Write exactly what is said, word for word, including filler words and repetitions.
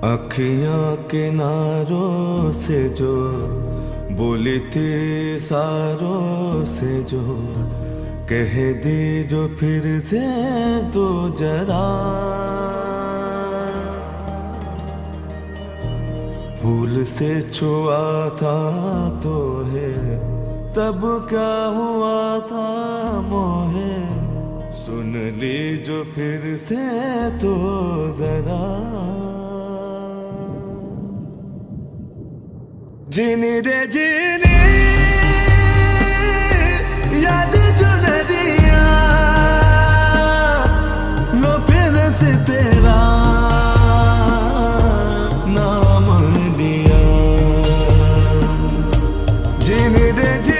अखियां किनारों से जो बोली थी सारों से जो कह दी जो फिर से तो जरा भूल से छुआ था तो है तब क्या हुआ था मोहे सुन ली जो फिर से तो जरा जीनी रे जीनी याद जो न दिया लो फिर से तेरा नाम लिया जीनी रे जीनी